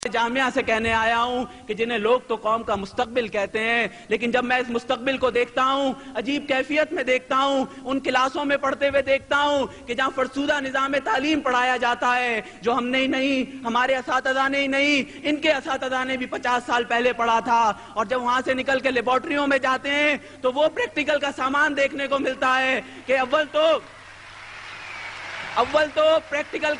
جامعہ سے کہنے آیا ہوں کہ جنہیں لوگ تو قوم کا مستقبل کہتے ہیں، لیکن جب میں اس مستقبل کو دیکھتا ہوں، عجیب کیفیت میں دیکھتا ہوں، ان کلاسوں میں پڑھتے ہوئے دیکھتا ہوں کہ جہاں فرسودہ نظام تعلیم پڑھایا جاتا ہے، جو ہم نے ہی نہیں، ہمارے اساتذہ نے ہی نہیں، ان کے اساتذہ نے بھی 50 سال پہلے پڑھا تھا، اور جب وہاں سے نکل کے لیبارٹریوں میں جاتے ہیں تو وہ پریکٹیکل کا سامان دیکھنے کو ملتا ہے کہ اول تو پریکٹیکل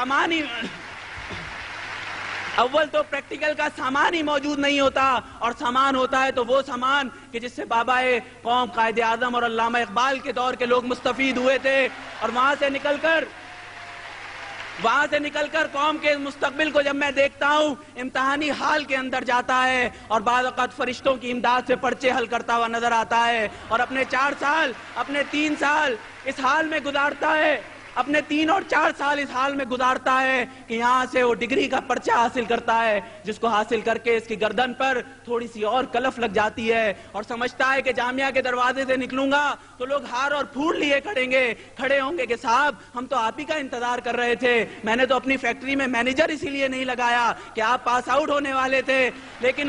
کا سامان ہی موجود نہیں ہوتا، اور سامان ہوتا ہے تو وہ سامان کہ جس سے بابا قوم قائد اعظم اور علامہ اقبال کے دور کے لوگ مستفید ہوئے تھے، اور وہاں سے نکل کر قوم کے مستقبل کو جب میں دیکھتا ہوں، امتحانی حال کے اندر جاتا ہے اور بعض اوقات فرشتوں کی امداد سے پرچے حل کرتا ہوا نظر آتا ہے، اور اپنے 4 سال اپنے 3 سال اس حال میں گزارتا ہے، اپنے 3 اور 4 سال اس حال میں گزارتا ہے کہ یہاں سے وہ ڈگری کا پرچہ حاصل کرتا ہے، جس کو حاصل کر کے اس کی گردن پر تھوڑی سی اور کلف لگ جاتی ہے، اور سمجھتا ہے کہ جامعہ کے دروازے سے نکلوں گا تو لوگ ہار اور پھول لیے کھڑے ہوں گے کہ صاحب ہم تو آپ ہی کا انتظار کر رہے تھے، میں نے تو اپنی فیکٹری میں مینیجر اسی لیے نہیں لگایا کہ آپ پاس آؤٹ ہونے والے تھے، لیکن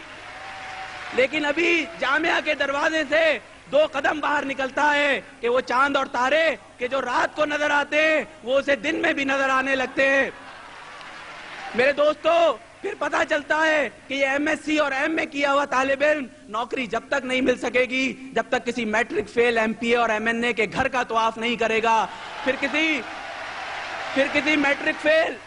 ابھی جامعہ کے دروازے سے 2 قدم باہر نکلتا ہے کہ وہ چاند اور تارے کہ جو رات کو نظر آتے ہیں وہ اسے دن میں بھی نظر آنے لگتے ہیں۔ میرے دوستو، پھر پتا چلتا ہے کہ یہ ایم ایس سی اور ایم اے کیا ہوا طالب علم نوکری جب تک نہیں مل سکے گی جب تک کسی میٹرک فیل ایم پی اے اور ایم این اے کے گھر کا طواف نہیں کرے گا، پھر کسی میٹرک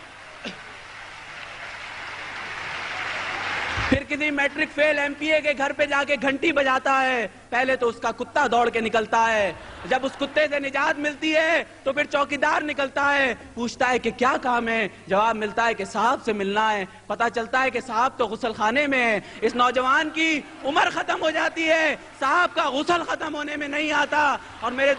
فیل ایم پی اے کے گھر پہ جا کے گھنٹی بجاتا ہے، پہلے تو اس کا کتا دوڑ کے نکلتا ہے، جب اس کتے سے نجات ملتی ہے تو پھر چوکیدار نکلتا ہے، پوچھتا ہے کہ کیا کام ہے، جواب ملتا ہے کہ صاحب سے ملنا ہے، پتا چلتا ہے کہ صاحب تو غسل خانے میں ہے، اس نوجوان کی عمر ختم ہو جاتی ہے، صاحب کا غسل ختم ہونے میں نہیں آتا، اور میرے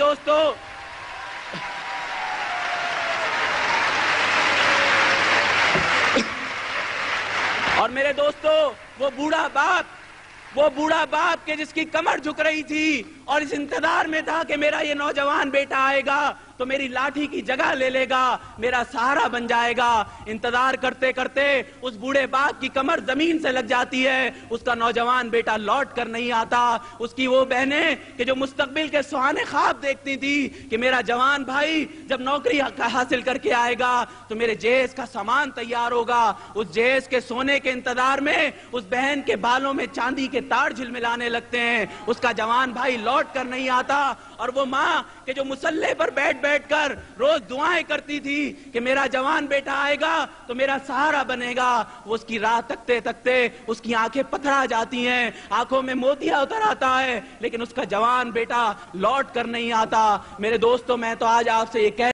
دوستو وہ بوڑھا باپ کہ جس کی کمر جھک رہی تھی اور اس انتظار میں تھا کہ میرا یہ نوجوان بیٹا آئے گا تو میری لاٹھی کی جگہ لے لے گا، میرا سہارا بن جائے گا، انتظار کرتے کرتے اس بوڑھے باپ کی کمر زمین سے لگ جاتی ہے، اس کا نوجوان بیٹا لوٹ کر نہیں آتا، اس کی وہ بہنیں کہ جو مستقبل کے سہانے خواب دیکھتی تھی کہ میرا جوان بھائی جب نوکری حاصل کر کے آئے گا تو میرے جہیز کا سامان تیار ہوگا، اس جہیز کے سونے کے انتظار میں اس بہن کے بالوں میں چاندی کے تار جھلملانے لگتے ہیں، اس کا جوان بھائی لوٹ کر نہیں آتا، اور وہ ماں کہ جو مسلح پر بیٹھ کر روز دعائیں کرتی تھی کہ میرا جوان بیٹا آئے گا تو میرا سہارا بنے گا، وہ اس کی راہ تکتے تکتے اس کی آنکھیں پتھرا جاتی ہیں، آنکھوں میں موتیا اتر آتا ہے، لیکن اس کا جوان بیٹا لوٹ کر نہیں آتا۔ میرے دوستو، میں تو آج آپ سے یہ